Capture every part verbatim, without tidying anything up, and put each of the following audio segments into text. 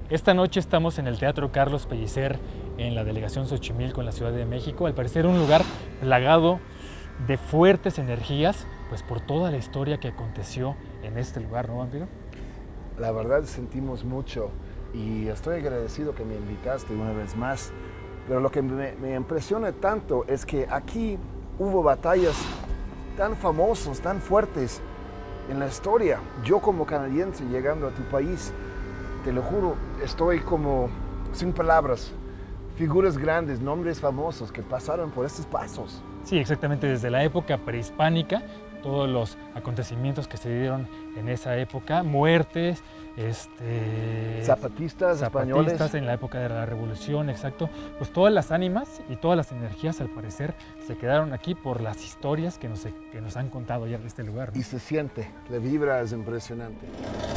Esta noche estamos en el Teatro Carlos Pellicer, en la delegación Xochimilco, en la Ciudad de México. Al parecer un lugar plagado de fuertes energías, pues por toda la historia que aconteció en este lugar, ¿no, vampiro? La verdad sentimos mucho y estoy agradecido que me invitaste una vez más. Pero lo que me, me impresiona tanto es que aquí hubo batallas tan famosas, tan fuertes en la historia. Yo como canadiense llegando a tu país, te lo juro, estoy como sin palabras. Figuras grandes, nombres famosos que pasaron por estos pasos. Sí, exactamente, desde la época prehispánica, todos los acontecimientos que se dieron en esa época, muertes, este, zapatistas, zapatistas españoles. En la época de la Revolución, exacto. Pues todas las ánimas y todas las energías, al parecer, se quedaron aquí por las historias que nos, que nos han contado ya de este lugar, ¿no? Y se siente, la vibra es impresionante.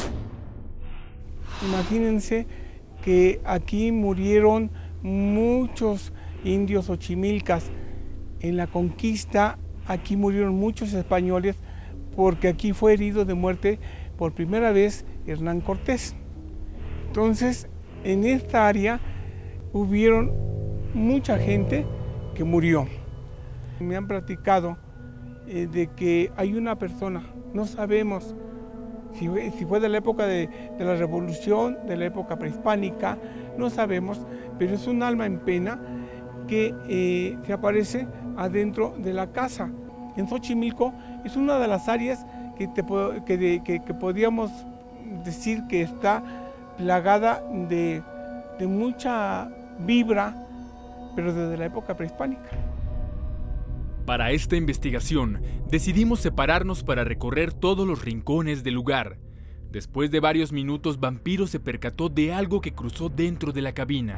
Imagínense que aquí murieron muchos indios xochimilcas. En la conquista aquí murieron muchos españoles porque aquí fue herido de muerte por primera vez Hernán Cortés. Entonces, en esta área hubieron mucha gente que murió. Me han platicado eh, de que hay una persona, no sabemos si, si fue de la época de, de la Revolución, de la época prehispánica, no sabemos, pero es un alma en pena que eh, se aparece adentro de la casa. En Xochimilco es una de las áreas que, te, que, de, que, que podríamos decir que está plagada de, de mucha vibra, pero desde la época prehispánica. Para esta investigación, decidimos separarnos para recorrer todos los rincones del lugar. Después de varios minutos, Vampiro se percató de algo que cruzó dentro de la cabina.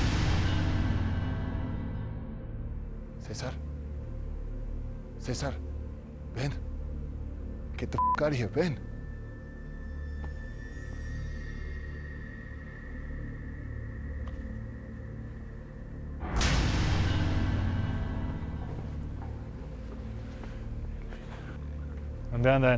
César, César, ven, que te f***aria, ven. ¿Dónde andan?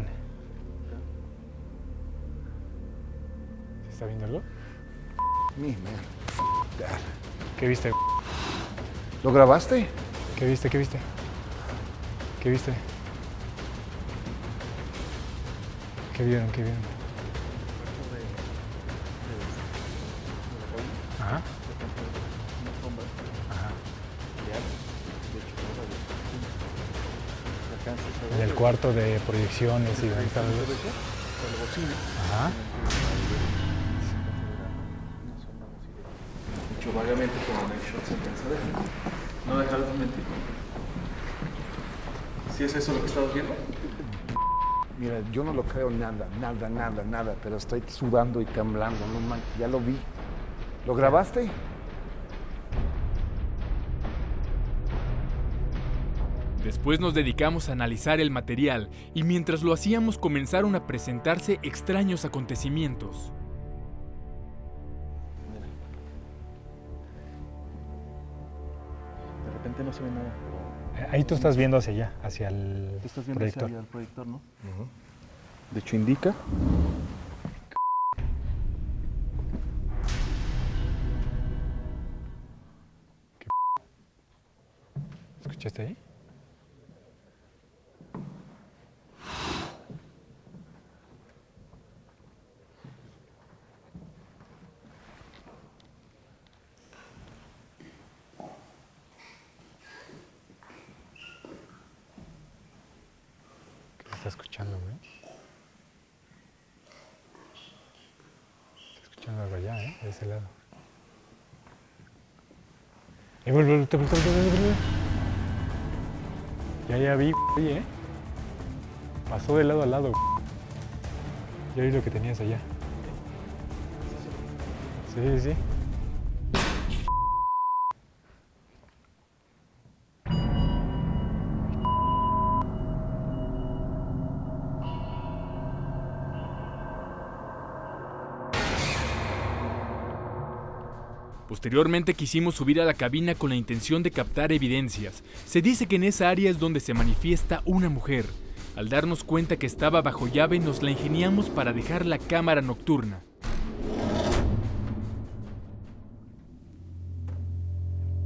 ¿Se está viendo algo? Me, man. Dad. ¿Qué viste? ¿Lo grabaste? ¿Qué viste? ¿Qué viste? ¿Qué viste? ¿Qué vieron? ¿Qué vieron? Ajá. Ajá. En el cuarto de proyecciones y de instalados. Ajá. Mucho vagamente como make shots en pensadera. No dejarás de mentir. ¿Sí es eso lo que estabas viendo? Mira, yo no lo creo nada, nada, nada, nada, pero estoy sudando y temblando, no man, ya lo vi. ¿Lo grabaste? Después nos dedicamos a analizar el material y mientras lo hacíamos comenzaron a presentarse extraños acontecimientos. De repente no se ve nada. Ahí tú estás viendo hacia allá, hacia el Estás viendo proyector. hacia allá el proyector, ¿no? Uh-huh. De hecho indica. ¿Escuchaste ahí? ¿Qué está escuchando, güey? Está escuchando algo allá, ¿eh? De ese lado. Eh, vuelve, vuelve, vuelve, vuelve, vuelve. Ya, ya vi, güey, ¿eh? Pasó de lado a lado, güey. Ya vi lo que tenías allá. Sí, sí, sí. Posteriormente quisimos subir a la cabina con la intención de captar evidencias. Se dice que en esa área es donde se manifiesta una mujer. Al darnos cuenta que estaba bajo llave, nos la ingeniamos para dejar la cámara nocturna.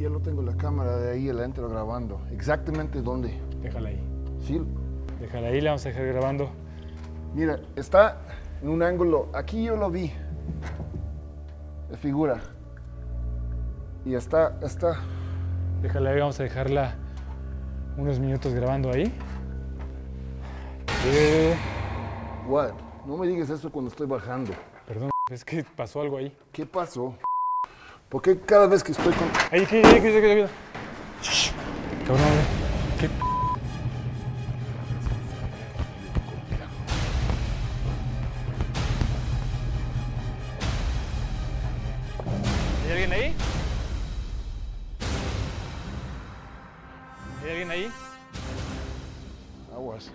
Ya lo tengo la cámara de ahí, la entro grabando. ¿Exactamente dónde? Déjala ahí. Sí. Déjala ahí, la vamos a dejar grabando. Mira, está en un ángulo. Aquí yo lo vi. De figura. Y está, está. Déjala ahí, vamos a dejarla unos minutos grabando ahí. Eh, What? No me digas eso cuando estoy bajando. perdón, es que pasó algo ahí. ¿Qué pasó? ¿Por qué cada vez que estoy con... Ahí, aquí, aquí, aquí, aquí. Shh. Cabrón, ¿qué? ¿Hay alguien ahí? ¿Hay alguien ahí? Aguas.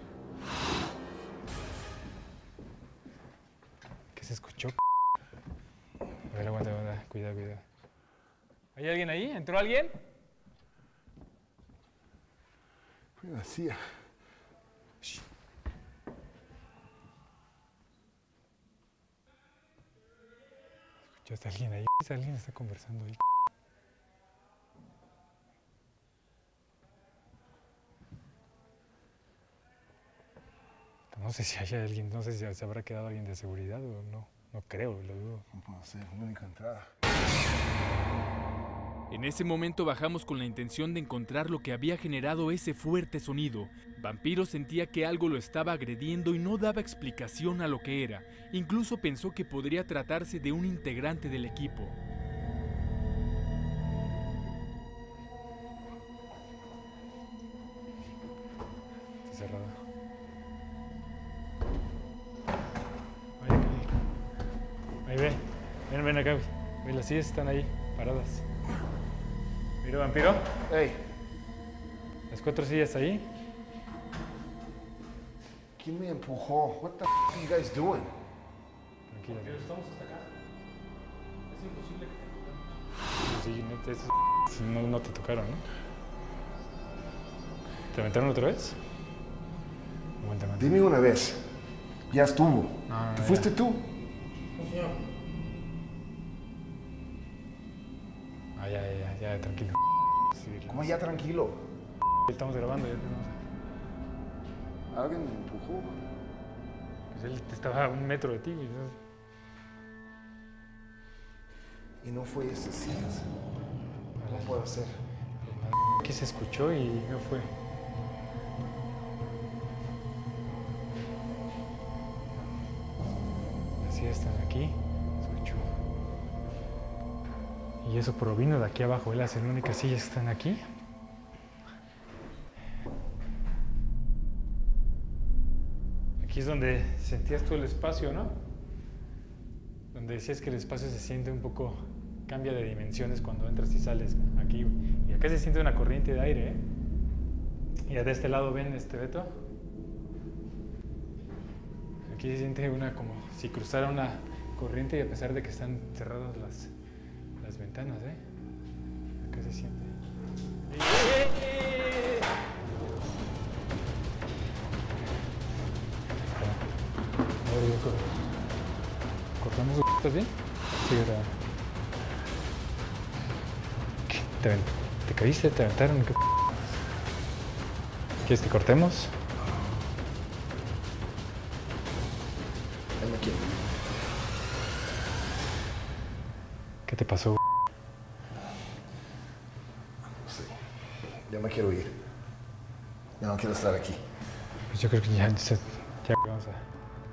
¿Qué se escuchó? A ver, aguanta, aguanta. Cuidado, cuidado. ¿Hay alguien ahí? ¿Entró alguien? Me hacía. ¿Escuchaste a alguien ahí? Alguien está conversando ahí. No sé si haya alguien, no sé si se habrá quedado alguien de seguridad o no. No creo, lo dudo. No puedo hacer, la única entrada. En ese momento bajamos con la intención de encontrar lo que había generado ese fuerte sonido. Vampiro sentía que algo lo estaba agrediendo y no daba explicación a lo que era. Incluso pensó que podría tratarse de un integrante del equipo. Está cerrado. Ahí ve, ven, ven acá, güey. Las sillas están ahí, paradas. Mira, vampiro. Hey, Las cuatro sillas ahí. ¿quién me empujó? What the f are you guys doing? Tranquila. Pero estamos hasta acá. Es imposible que te tocamos. Sí, neta, estos no, no te tocaron, ¿no? ¿Te aventaron otra vez? Aguanta, aguanta. Dime una vez. Ya estuvo. No, no, ¿Fuiste ya. tú? Ah, ya, ya, ya, ya, tranquilo. Sí, ¿Cómo ya tranquilo? estamos grabando, ya tenemos. Alguien me empujó. Pues él estaba a un metro de ti, güey. Y no fue ese sillas. No puede ser. Aquí se escuchó y no fue. Las sillas están aquí, se escuchó. Y eso provino de aquí abajo. Las únicas sillas que están aquí. Aquí es donde sentías tú el espacio, ¿no? Donde decías que el espacio se siente un poco, cambia de dimensiones cuando entras y sales aquí. Y acá se siente una corriente de aire, ¿eh? Y de este lado ven este Beto. Aquí se siente una como si cruzara una corriente y a pesar de que están cerradas las, las ventanas, ¿eh? Acá se siente. ¿Cortamos? ¿Estás bien? Sí, grabando. ¿Qué? ¿Te, avent- ¿Te caíste? ¿Te aventaron? ¿Qué? ¿Quieres que cortemos? Ven aquí. ¿Qué te pasó? No sé. Ya me quiero ir. Ya no quiero estar aquí. Pues yo creo que ya, ya, ya vamos a...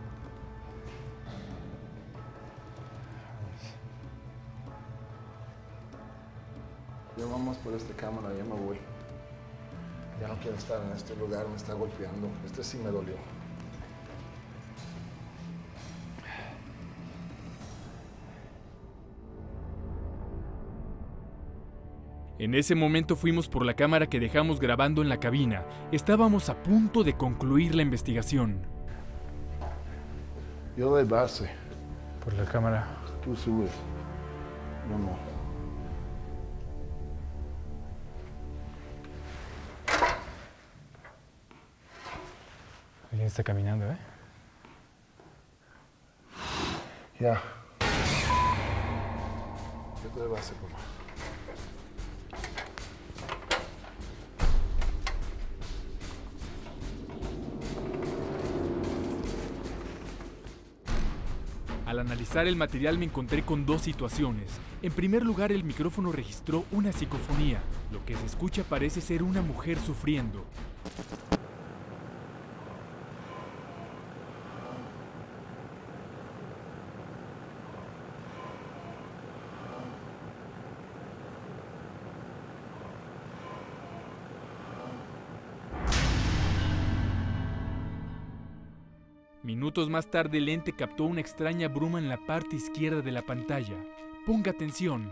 Ya vamos por esta cámara, ya me voy. Ya no quiero estar en este lugar, me está golpeando. Este sí me dolió. En ese momento fuimos por la cámara que dejamos grabando en la cabina. Estábamos a punto de concluir la investigación. Yo doy base. Por la cámara. Tú subes. Yo no. Alguien está caminando, ¿eh? Ya. Yo te doy base, por favor. Al analizar el material me encontré con dos situaciones. En primer lugar, el micrófono registró una psicofonía. Lo que se escucha parece ser una mujer sufriendo. Minutos más tarde el ente captó una extraña bruma en la parte izquierda de la pantalla. Ponga atención.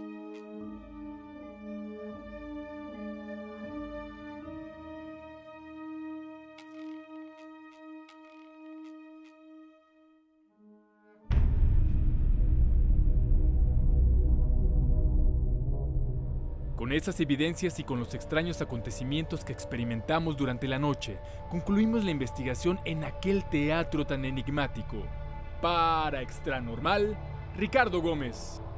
Con esas evidencias y con los extraños acontecimientos que experimentamos durante la noche, concluimos la investigación en aquel teatro tan enigmático. Para Extranormal, Ricardo Gómez.